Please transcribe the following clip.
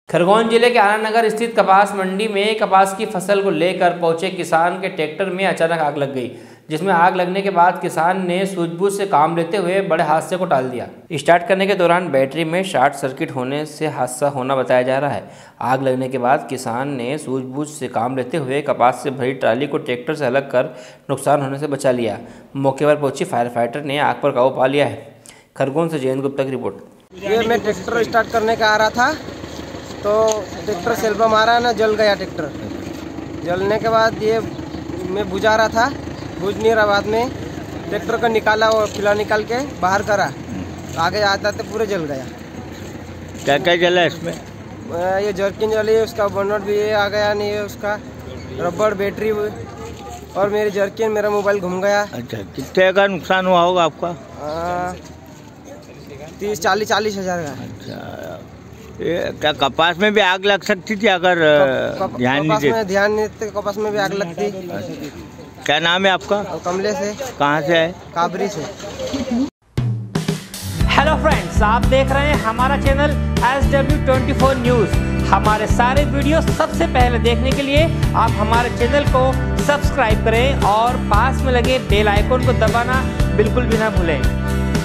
खरगोन जिले के आनंदनगर स्थित कपास मंडी में कपास की फसल को लेकर पहुंचे किसान के ट्रैक्टर में अचानक आग लग गई, जिसमें आग लगने के बाद किसान ने सूझबूझ से काम लेते हुए बड़े हादसे को टाल दिया। स्टार्ट करने के दौरान बैटरी में शॉर्ट सर्किट होने से हादसा होना बताया जा रहा है। आग लगने के बाद किसान ने सूझबूझ से काम लेते हुए कपास से भरी ट्राली को ट्रैक्टर से अलग कर नुकसान होने से बचा लिया। मौके पर पहुंची फायर फाइटर ने आग पर काबू पा लिया है। खरगोन से जयंत गुप्ता की रिपोर्ट। ये मैं ट्रैक्टर स्टार्ट करने का आ रहा था तो ट्रैक्टर सेल्फ मारा ना, जल गया ट्रैक्टर। जलने के बाद ये मैं बुझा रहा था, बुझ नहीं रहा, बाद में ट्रैक्टर को निकाला और खिला निकाल के बाहर करा, आगे आता तो पूरे जल गया। क्या क्या जला इसमें? ये जर्किन जली, उसका बर्नर भी ये आ गया, नहीं है उसका रबड़, बैटरी और मेरी जर्किन, मेरा मोबाइल घूम गया। अच्छा, कितने का नुकसान हुआ होगा आपका? 30-40 हज़ार का। अच्छा, ये क्या कपास में भी आग लग सकती थी अगर ध्यान नहीं देते? ध्यान नहीं देते कपास में भी आग लगती। क्या नाम है आपका? कमले से। कहाँ से है? काबरी से। हेलो फ्रेंड्स, आप देख रहे हैं हमारा चैनल SW24 न्यूज़। हमारे सारे वीडियो सबसे पहले देखने के लिए आप हमारे चैनल को सब्सक्राइब करें और पास में लगे बेल आइकन को दबाना बिल्कुल भी ना भूलें।